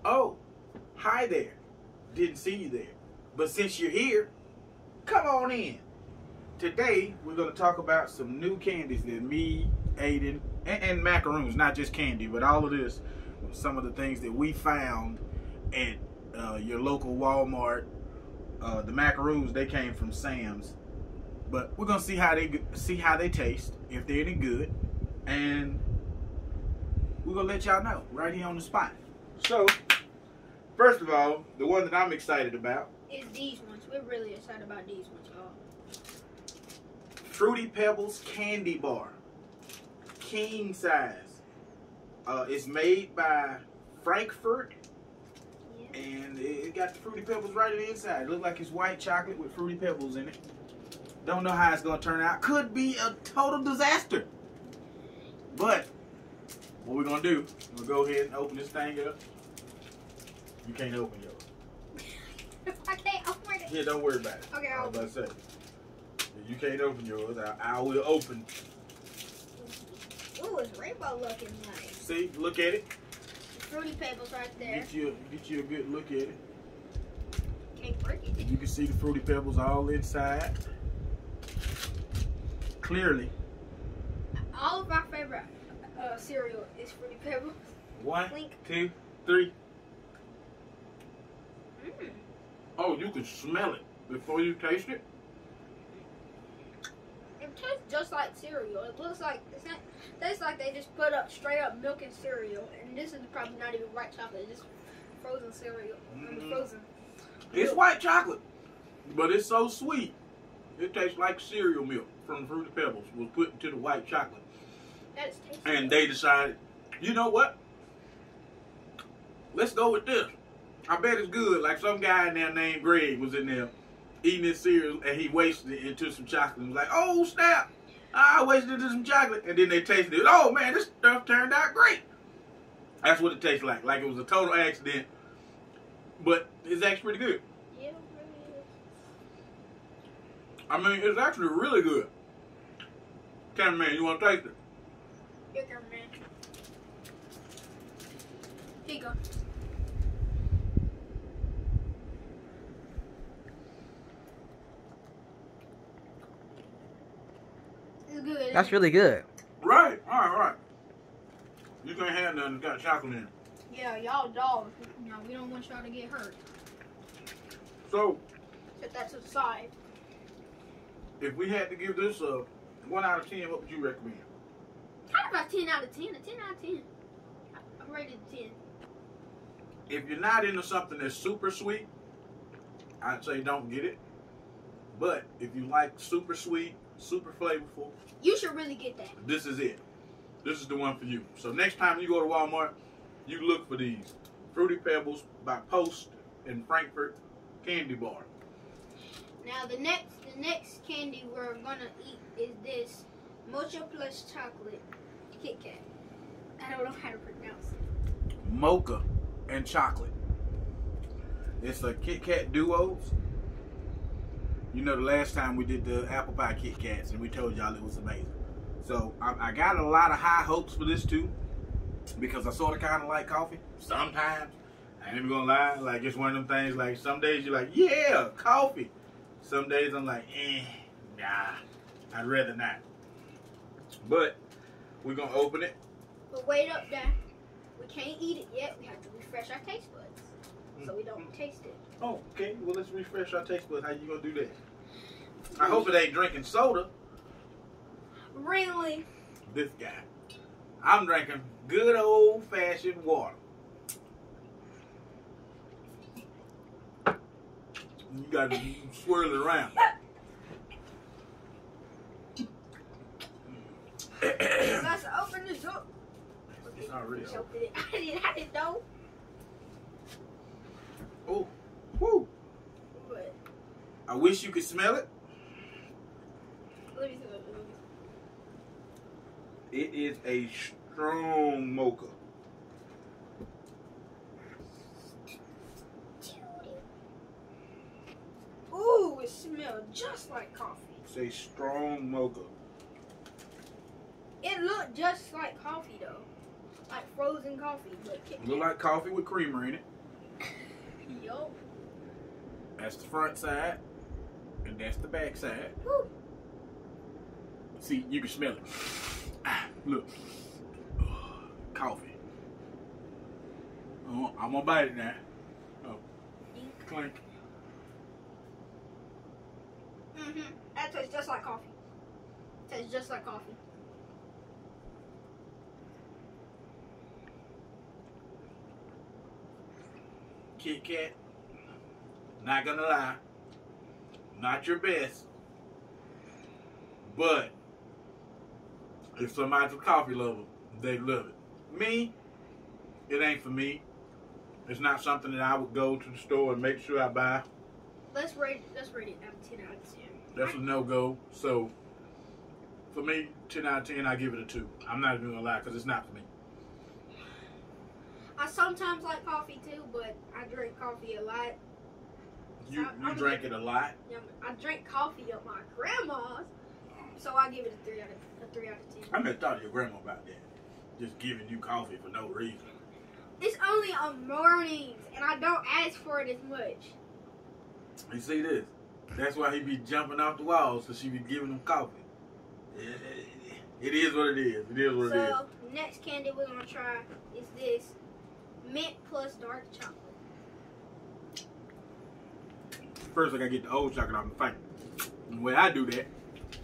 Oh, hi there. Didn't see you there. But since you're here, come on in. Today, we're going to talk about some new candies that me, Aiden, and macaroons, not just candy, but all of this, some of the things that we found at your local Walmart. The macaroons, they came from Sam's. But we're going to see how they taste, if they're any good, and we're going to let y'all know right here on the spot. So, first of all, the one that I'm excited about is these ones. We're really excited about these ones, y'all. Fruity Pebbles candy bar, king size. It's made by Frankfurt, and it got the Fruity Pebbles right on the inside. It looks like it's white chocolate with Fruity Pebbles in it. Don't know how it's gonna turn out. Could be a total disaster. But what we're gonna do, we'll go ahead and open this thing up. You can't open yours. I can't open it. Yeah, don't worry about it. Okay, I was about to say. You can't open yours. I will open. Ooh, it's rainbow looking nice. See, look at it. Fruity Pebbles right there. Get you a good look at it. Can't break it. You can see the Fruity Pebbles all inside. Clearly. All of our favorite cereal is Fruity Pebbles. 1, Blink. 2, 3. Mm. Oh, you can smell it before you taste it. It tastes just like cereal. It looks like tastes like they just put up straight up milk and cereal, and this is probably not even white chocolate. It's just frozen cereal. Frozen. It's white chocolate, but it's so sweet. It tastes like cereal milk from Fruity Pebbles was put into the white chocolate. That is tasty. And they decided, you know what? Let's go with this. I bet it's good. Like some guy in there named Greg was in there eating his cereal, and he wasted it into some chocolate. He was like, oh, snap. I wasted it into some chocolate. And then they tasted it. Oh, man, this stuff turned out great. That's what it tastes like. Like it was a total accident. But it's actually pretty good. Yeah, it really is. I mean, it's actually really good. Cameraman, you want to taste it? Here, cameraman. Here you go. Good. That's really good. Right. All right. You can't have nothing that's got chocolate in it. Yeah, y'all dogs. No, we don't want y'all to get hurt. So, Set that to the side. if we had to give this a 1 out of 10, what would you recommend? Kind of about 10 out of 10. A 10 out of 10. I'm rated 10. If you're not into something that's super sweet, I'd say don't get it. But if you like super sweet, super flavorful, You should really get that. this is it. This is the one for you. So next time you go to Walmart, you look for these Fruity Pebbles by Post and Frankfurt candy bar. Now the next candy we're gonna eat is this Mocha plus chocolate Kit Kat. I don't know how to pronounce it. Mocha and chocolate. It's a Kit Kat Duos. You know, the last time we did the apple pie Kit Kats, and we told y'all it was amazing. So I got a lot of high hopes for this too, because I sort of kind of like coffee sometimes. I ain't even gonna lie, like it's one of them things. Like some days you're like, yeah, coffee. Some days I'm like, nah, I'd rather not. But we're gonna open it. But wait up, Dad. We can't eat it yet. We have to refresh our taste buds so we don't taste it. Oh, okay. Well, let's refresh our taste buds. How you gonna do that? I hope it ain't drinking soda. Really? This guy. I'm drinking good old-fashioned water. You gotta swirl it around. Let's open this up. It's already open. Open it. I didn't know. Oh, whoo! But I wish you could smell it. let me see. It is a strong mocha. Ooh, it smells just like coffee. It's a strong mocha. It looked just like coffee though, like frozen coffee. But Look like coffee with creamer in it. Yup. That's the front side, and that's the back side. Woo. See, you can smell it. Ah, look. Coffee. Oh, I'm gonna bite it now. Oh, clink. That tastes just like coffee. Tastes just like coffee. Kit Kat. Not gonna lie. Not your best. But if somebody's a coffee lover, they love it. Me, it ain't for me. It's not something that I would go to the store and make sure I buy. Let's rate it out of 10 out of 10. That's a no-go. So, for me, 10 out of 10, I give it a 2. I'm not even gonna lie, because it's not for me. I sometimes like coffee too, but I drink coffee a lot. You drink it a lot? Yeah, I drink coffee at my grandma's, so I give it a 3 out of 10. I never thought of your grandma about that. Just giving you coffee for no reason. It's only on mornings, and I don't ask for it as much. You see this? That's why he be jumping off the walls, so she be giving him coffee. It is what it is. It is what it is. So, next candy we're going to try is this mint plus dark chocolate. First, I gotta get the old chocolate off my finger. And the way I do that,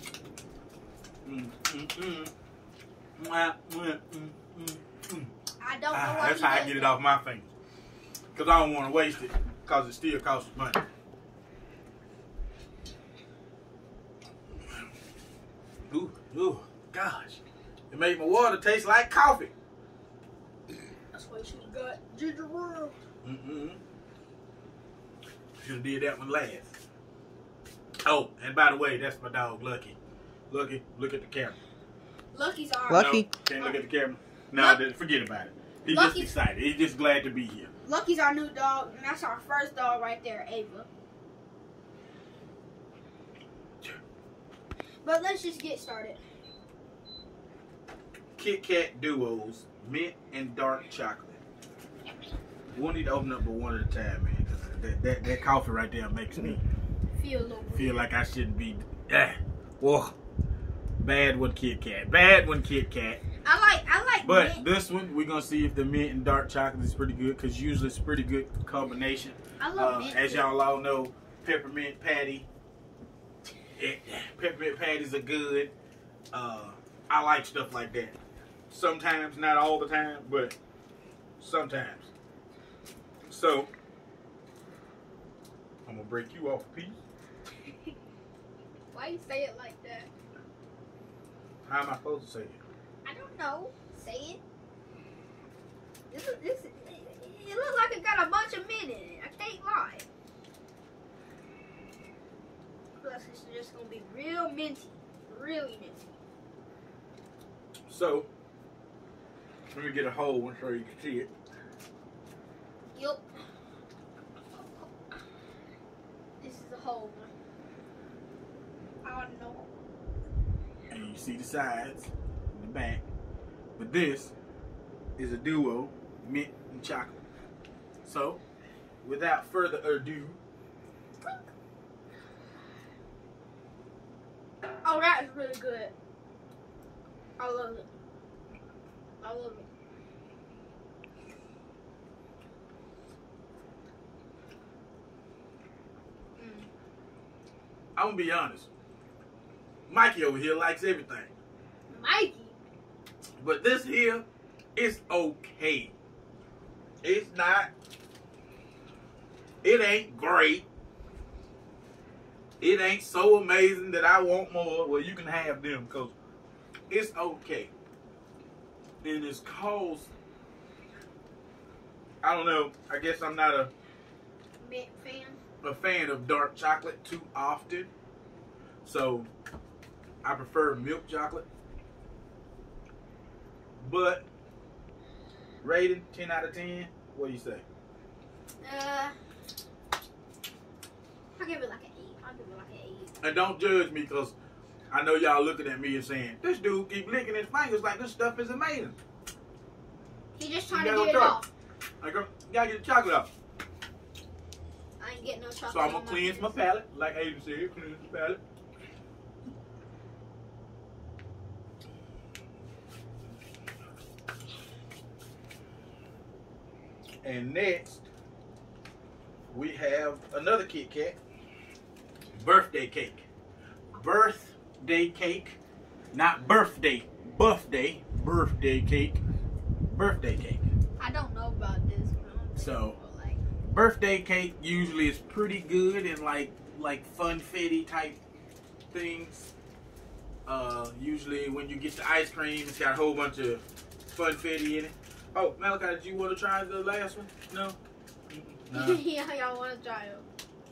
I don't know why that's how I get it off my fingers. Because I don't want to waste it, because it still costs money. Ooh, gosh. It made my water taste like coffee. That's why she got ginger ale. Should have did that one last. Oh, and by the way, that's my dog, Lucky. Lucky, look at the camera. Lucky's our Lucky. No, can't look at the camera. No, forget about it. He's just excited. He's just glad to be here. Lucky's our new dog, and that's our first dog right there, Ava. But let's just get started. Kit Kat Duos, mint and dark chocolate. We'll need to open up one at a time, man, because that coffee right there makes me feel like I shouldn't be. Whoa. Bad one, Kit Kat. Bad one, Kit Kat. I like But mint. this one, we're going to see if the mint and dark chocolate is pretty good, because usually it's a pretty good combination. I love mint. As y'all all know, peppermint patty. Peppermint patties are good. I like stuff like that. Sometimes, not all the time, but sometimes. So, I'm going to break you off a piece. Why you say it like that? How am I supposed to say it? I don't know. Say it. It looks like it got a bunch of mint in it. I can't lie. Plus, it's just gonna be real minty, really minty. So, let me get a whole one so you can see it. Yup. This is a whole one. I don't know. And you see the sides and the back. But this is a duo, mint and chocolate. So, without further ado, oh, that is really good. I love it. I love it. I'm gonna be honest. Mikey over here likes everything. Mikey? But this here is okay. It's not. It ain't great. It ain't so amazing that I want more. Well, you can have them because it's okay. And it's cause, I don't know, I guess I'm not a fan of dark chocolate too often. So, I prefer milk chocolate. But, rating 10 out of 10, what do you say? I'll give it like an 8. I'll give it like an 8. And don't judge me because I know y'all looking at me and saying, this dude keep licking his fingers like this stuff is amazing. He just trying to get it off. Like, you gotta get the chocolate off. can't get no chocolate. So I'm gonna cleanse my palate, like Aiden said, cleanse the palate. And next, we have another Kit Kat. Birthday cake. Birthday cake. Not birthday. Birthday. Birthday cake. Birthday cake. I don't know about this. So, birthday cake usually is pretty good and like funfetti type things. Usually when you get the ice cream, it's got a whole bunch of funfetti in it. Oh, Malachi, did you want to try the last one? No? No. Yeah, y'all want to try it.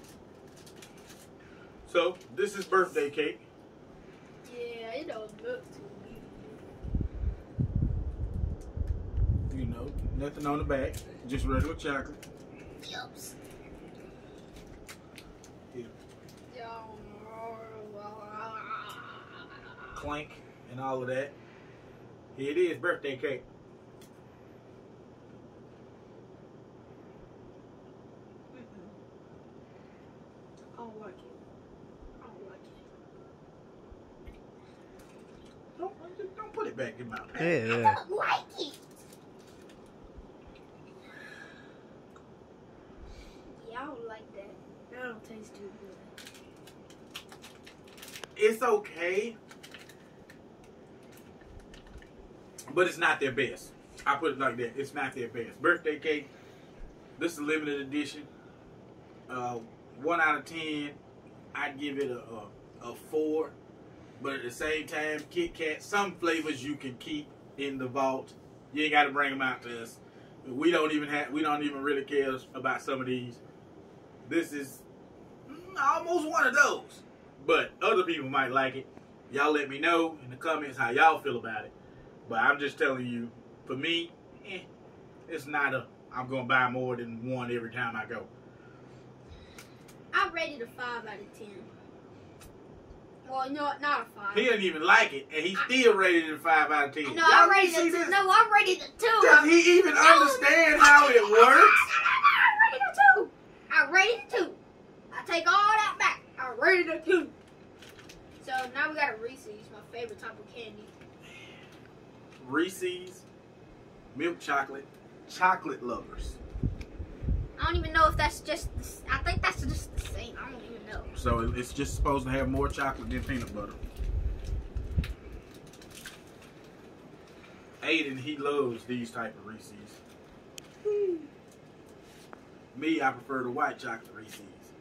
So, this is birthday cake. Yeah, it don't look too good. You know, nothing on the back. Just regular chocolate. Yups. Yeah. Clank and all of that. Here it is, birthday cake. I don't like it. I don't like it. Don't put it back in my mouth. I don't like it. Yeah, I don't like that. That don't taste too good. It's okay, but it's not their best. I put it like that. It's not their best. Birthday cake. This is a limited edition. 1 out of 10. I'd give it a 4. But at the same time, Kit Kat, some flavors you can keep in the vault. You ain't got to bring them out to us. We don't even really care about some of these. This is almost one of those. But other people might like it. Y'all let me know in the comments how y'all feel about it. But I'm just telling you, for me, it's not I'm going to buy more than one every time I go. I rated a 5 out of 10. Well, no, not a 5. He didn't even like it, and he still rated it a 5 out of 10. No, I rated it a 2. No, I rated it a 2. Does he even understand how it works? I rated it a 2. I rated it a 2. I take all that back. I rated it a 2. So now we got a Reese's, my favorite type of candy. Reese's, milk chocolate, chocolate lovers. I don't even know if that's just, I think that's just the same. I don't even know. So it's just supposed to have more chocolate than peanut butter. Aiden, he loves these type of Reese's. Me, I prefer the white chocolate Reese's.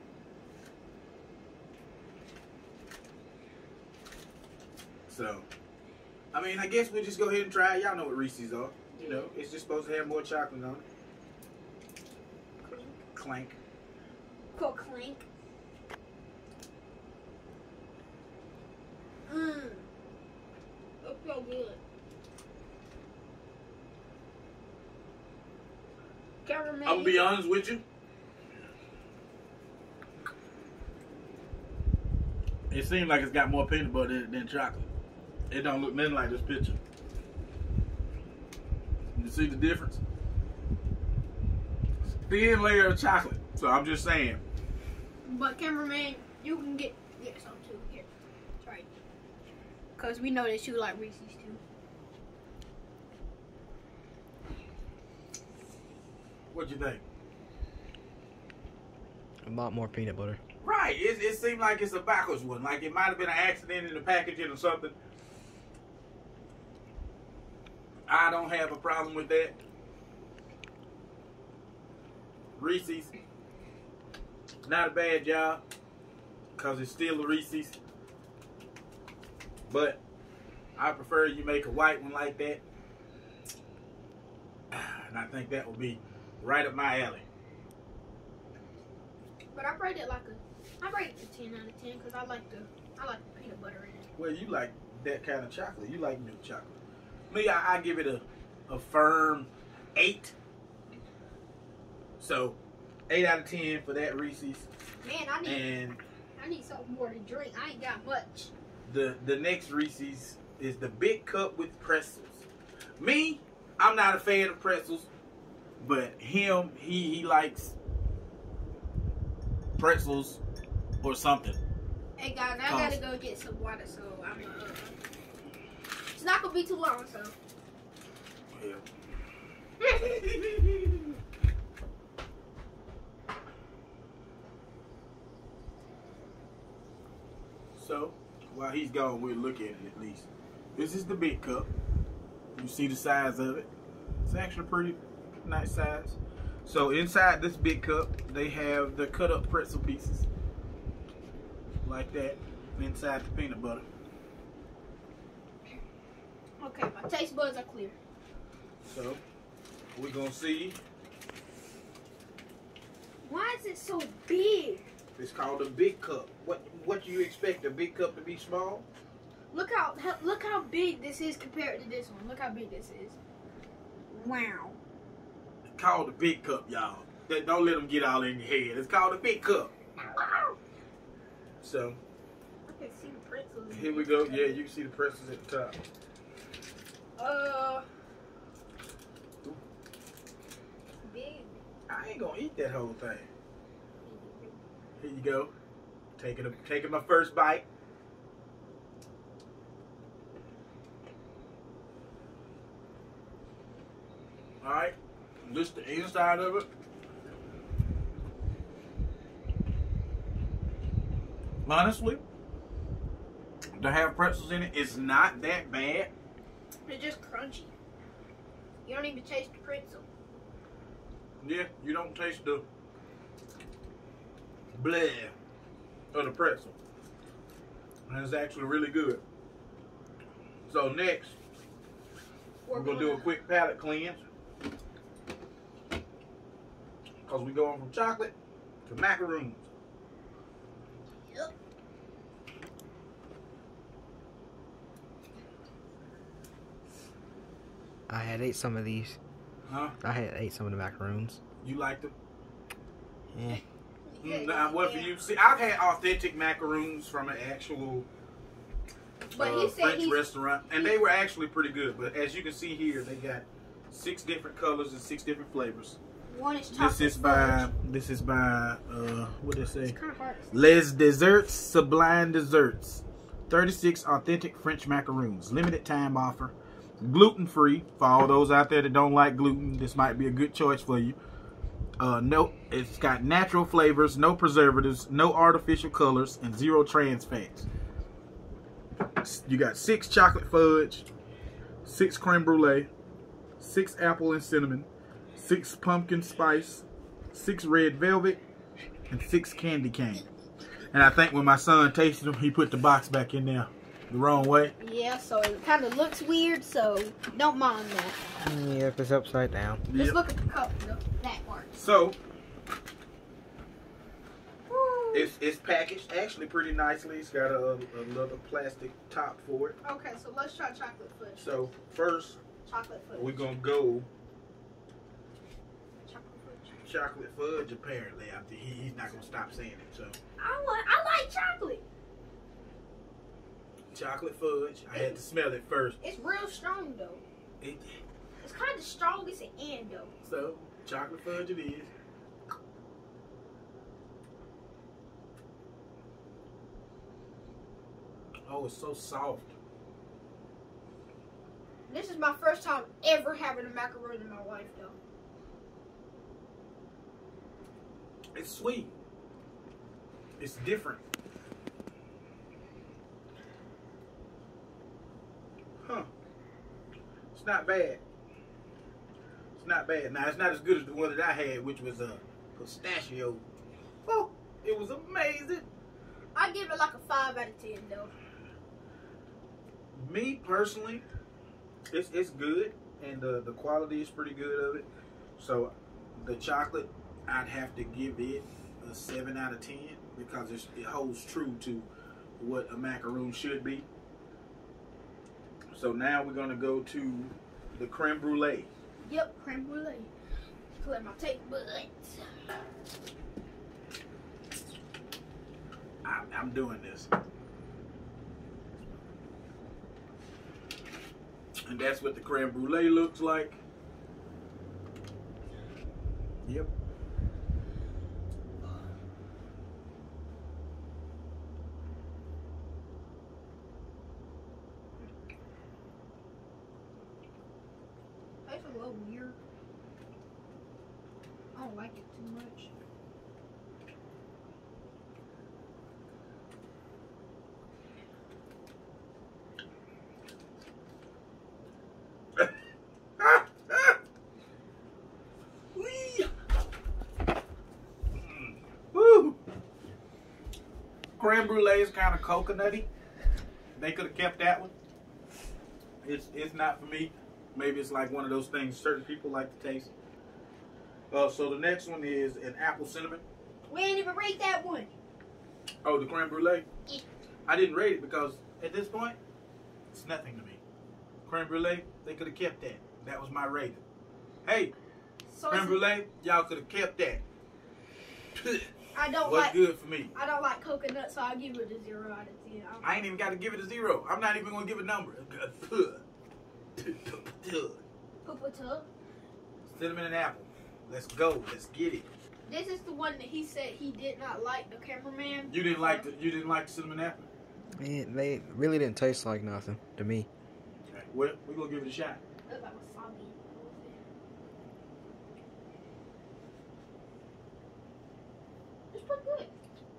So, I mean, I guess we'll just go ahead and try it. Y'all know what Reese's are. You know, it's just supposed to have more chocolate on it. Clank. Cool clink. That's so good. I'm gonna be honest with you. It seems like it's got more peanut butter than chocolate. It don't look nothing like this picture. You see the difference? Thin layer of chocolate. So I'm just saying. But cameraman, you can get some too. Here, try it. Cause we know that you like Reese's too. What'd you think? A lot more peanut butter. Right. It seemed like it's a backwards one. Like it might have been an accident in the packaging or something. I don't have a problem with that. Reese's, not a bad job, because it's still a Reese's. But I prefer you make a white one like that. And I think that will be right up my alley. But I rate it I rate it a 10 out of 10 because I like the peanut butter in it. Well, you like that kind of chocolate. You like milk chocolate. Me, I give it a firm 8. So, 8 out of 10 for that Reese's. Man, I need something more to drink. I ain't got much. The next Reese's is the big cup with pretzels. Me, I'm not a fan of pretzels, but him, he likes pretzels or something. Hey guys, I gotta go get some water, so I'm it's not gonna be too long, so. Yeah. So, while he's gone, we'll look at it at least. This is the big cup. You see the size of it. It's actually a pretty nice size. So inside this big cup, they have the cut up pretzel pieces. Like that, inside the peanut butter. Okay, my taste buds are clear. So, we're gonna see. Why is it so big? It's called a big cup. What do you expect, a big cup to be small? Look how big this is compared to this one. Look how big this is. Wow. It's called a big cup, y'all. Don't let them get all in your head. It's called a big cup. So, I can see the pretzels. here we go. Yeah, you can see the pretzels at the top. Big. I ain't gonna eat that whole thing. Here you go. Taking my first bite. Alright. This the inside of it. Honestly, to have pretzels in it, it's not that bad. It's just crunchy. You don't even taste the pretzel. Yeah, you don't taste the bleh of the pretzel. And it's actually really good. So next, we're going to do a quick palate cleanse. Because we're going from chocolate to macaroons. Yep. I had ate some of these. Huh? I had ate some of the macaroons. You liked them? Yeah. Now, what for you? See, I've had authentic macaroons from an actual But he said French restaurant, and they were actually pretty good. But as you can see here, they got 6 different colors and 6 different flavors. One is chocolate. This is by what did they say? It's kind of hard. Les Desserts Sublime Desserts. 36 authentic French macaroons. Limited time offer. Gluten free. For all those out there that don't like gluten, this might be a good choice for you. No, it's got natural flavors, no preservatives, no artificial colors, and 0 trans fats. You got 6 chocolate fudge, 6 creme brulee, 6 apple and cinnamon, 6 pumpkin spice, 6 red velvet, and 6 candy cane. And I think when my son tasted them, he put the box back in there the wrong way. Yeah, so it kind of looks weird, so don't mind that. Yeah, if it's upside down. Let's look at the cup, that part. So, it's packaged actually pretty nicely. It's got a little plastic top for it. Okay, so let's try chocolate fudge. So, first, Chocolate fudge. we're going to go Chocolate fudge. chocolate fudge, apparently. After he's not going to stop saying it. So, I like chocolate. chocolate fudge. I had to smell it first. It's real strong, though. It's kind of strong as an end, though. So, chocolate fudge it is. Oh, it's so soft. This is my first time ever having a macaroon in my life, though. It's sweet. It's different. Huh. It's not bad. It's not bad. Now, it's not as good as the one that I had, which was a pistachio. Oh, it was amazing. I give it like a 5 out of 10, though. Me, personally, it's good, and the quality is pretty good of it. So, the chocolate, I'd have to give it a 7 out of 10 because it holds true to what a macaroon should be. So now we're going to go to the creme brulee. Yep, creme brulee. Clear my taste buds. I'm doing this. And that's what the creme brulee looks like. Yep. don't like it too much. Woo! Creme brulee is kind of coconutty. They could have kept that one. It's not for me. Maybe it's like one of those things certain people like to taste. So the next one is an apple cinnamon. We ain't even rate that one. Oh, the creme brulee? Yeah. I didn't rate it because at this point, it's nothing to me. Creme brulee, they could have kept that. That was my rating. Hey, So creme brulee, y'all could have kept that. I don't What's like. good for me? I don't like coconut, so I'll give it a 0 out of 10. I ain't even got to give it a 0. I'm not even going to give a number. Papa tub. Cinnamon and apple. Let's go. Let's get it. This is the one that he said he did not like. The cameraman. You didn't like the cinnamon apple? Man, they really didn't taste like nothing to me. Okay. Well, we're going to give it a shot. Look like wasabi. It's pretty good.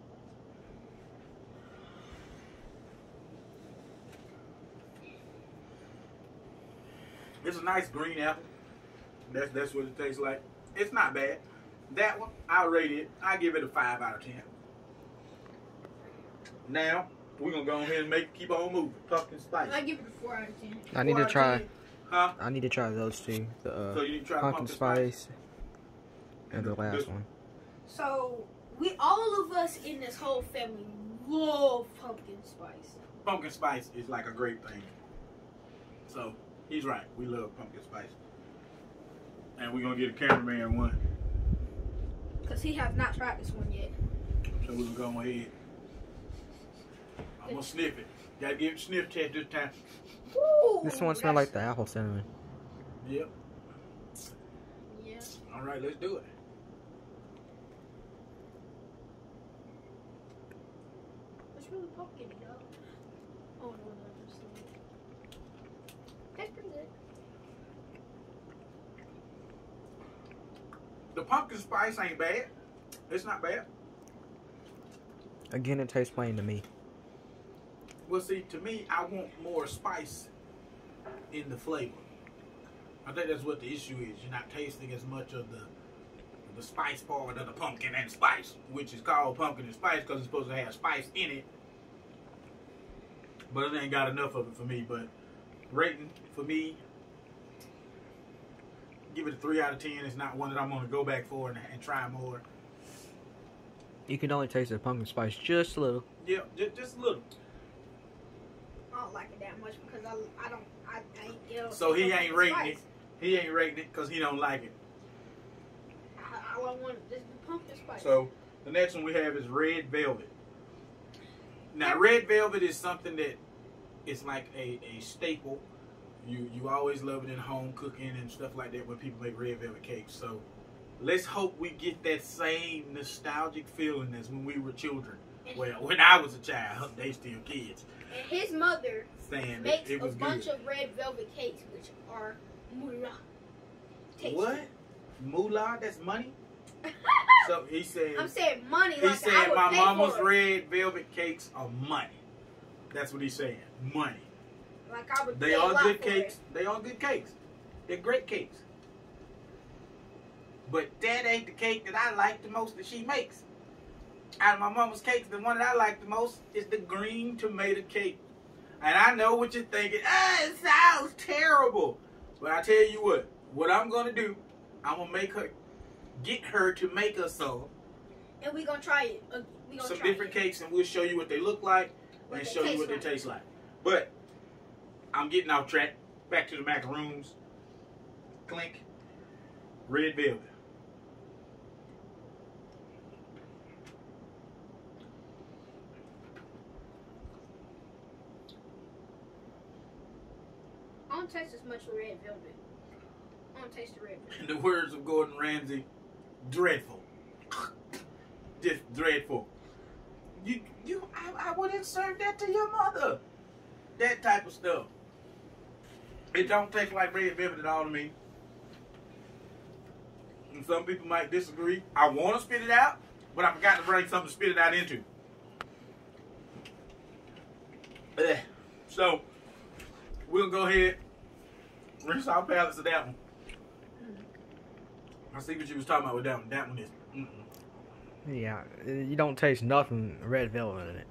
It's a nice green apple. That's what it tastes like. It's not bad. That one, I rate it. I give it a 5 out of 10. Now, we're going to go ahead and keep on moving. Pumpkin spice. I give it a 4 out of 10. I need 4 to out of try. 10. Huh? I need to try those two. The So you need to try pumpkin spice and the last This one. So all of us in this whole family love pumpkin spice. Pumpkin spice is like a great thing. So, he's right. We love pumpkin spice. And we're going to get a cameraman one. Because he has not tried this one yet. So we're going to go ahead. I'm going to sniff it. Got to give it a sniff test this time. Ooh, This one smells like the apple cinnamon. Yep. Yeah. All right, let's do it. It's really pumpkin, though. Oh, no, just that's pretty good. The pumpkin spice ain't bad. It's not bad. Again, it tastes plain to me. Well, see, to me, I want more spice in the flavor. I think that's what the issue is. You're not tasting as much of the spice part of the pumpkin and spice, which is called pumpkin and spice because it's supposed to have spice in it. But it ain't got enough of it for me. But rating for me, give it a 3 out of 10. It's not one that I'm going to go back for and try more. You can only taste the pumpkin spice just a little. Yeah, just a little. I don't like it that much because I ain't ill. So he ain't rating it. He ain't rating it because he don't like it. I want this pumpkin spice. So the next one we have is red velvet. Now red velvet is something that it's like a staple. You always love it in home cooking and stuff like that when people make red velvet cakes. So let's hope we get that same nostalgic feeling as when we were children. Well, when I was a child, they still kids. And his mother Saying makes it was a bunch good. of red velvet cakes, which are moolah. Tasty. What? Moolah? That's money? So he said. I'm saying money. He Like said I would my pay mama's for it. red velvet cakes are money. That's what he's saying. Money. Like I would They pay a are lot good for cakes. it. They are good cakes. They're great cakes. But that ain't the cake that I like the most that she makes. Out of my mama's cakes, the one that I like the most is the green tomato cake. And I know what you're thinking. It sounds terrible. But I tell you what I'm going to do, I'm going to get her to make us some. And we gonna try it. We gonna Some try different it. cakes, and we'll show you what they look like What and they show you taste what like. they taste like. But I'm getting off track. Back to the macaroons. Clink. Red velvet. I don't taste as much red velvet. I don't taste the red velvet. In the words of Gordon Ramsay, dreadful. Just dreadful. I wouldn't serve that to your mother. That type of stuff. It don't taste like red velvet at all to me. And some people might disagree. I want to spit it out, but I forgot to bring something to spit it out into. So, we'll go ahead, rinse our palates of that one. I see what you was talking about with that one. That one is. Yeah, you don't taste nothing red velvet in it.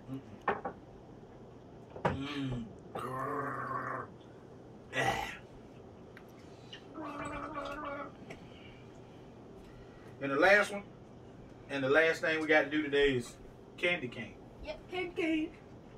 And the last one, and the last thing we got to do today is candy cane. Yep, candy cane.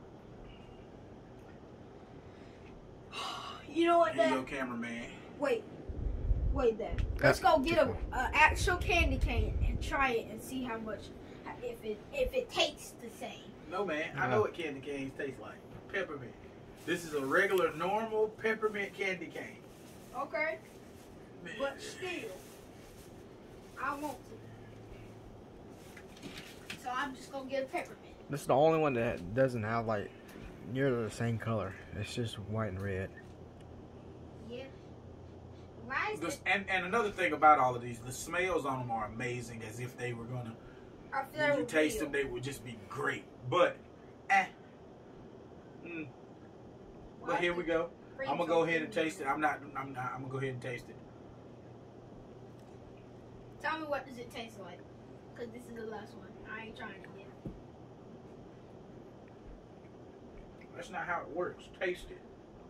You know what, Here Dad? you go, cameraman. Wait, Dad. Let's go get a actual candy cane and try it and see how much, if it tastes the same. No, man. I know what candy canes taste like. Peppermint. This is a regular, normal peppermint candy cane. Okay. But still, I want to. So I'm just gonna get a peppermint. This is the only one that doesn't have like nearly the same color. It's just white and red. Yeah. Why is it? And another thing about all of these, the smells on them are amazing, as if they were gonna. I feel When you taste them, they would just be great. But, But here we go. I'm gonna go ahead and taste it. I'm gonna go ahead and taste it. Tell me, what does it taste like? Cause this is the last one. I ain't trying to get it. That's not how it works. Taste it.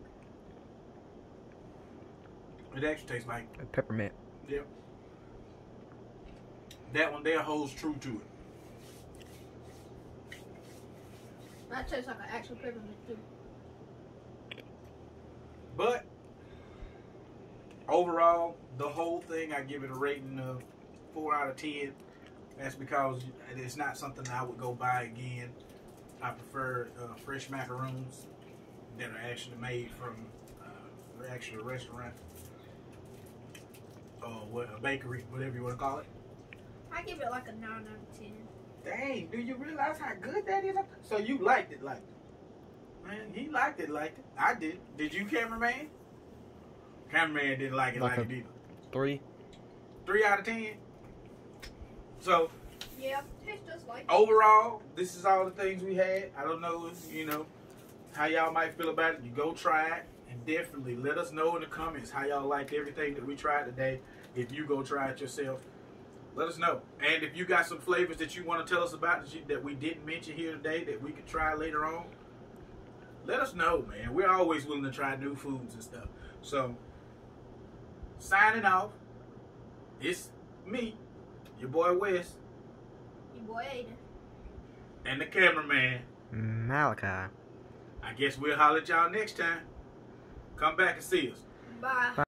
It actually tastes like Peppermint. Yep. That one there holds true to it. That tastes like an actual peppermint too. But overall, the whole thing, I give it a rating of 4 out of 10. That's because it's not something I would go buy again. I prefer fresh macaroons that are actually made from actually a restaurant or a bakery, whatever you want to call it. I give it like a 9 out of 10. Dang, do you realize how good that is? So you liked it. Man, he liked it. I did. Did you, cameraman? Cameraman didn't like it Like it either. 3. 3 out of 10. So Yeah, tastes just like it. overall, this is all the things we had. I don't know, how y'all might feel about it. You go try it, and definitely let us know in the comments how y'all liked everything that we tried today. If you go try it yourself, let us know. And if you got some flavors that you want to tell us about that we didn't mention here today that we could try later on, let us know, man. We're always willing to try new foods and stuff. So, signing off, it's me, your boy Wes, Your boy Aiden. and the cameraman. Malachi. I guess we'll holler at y'all next time. Come back and see us. Bye.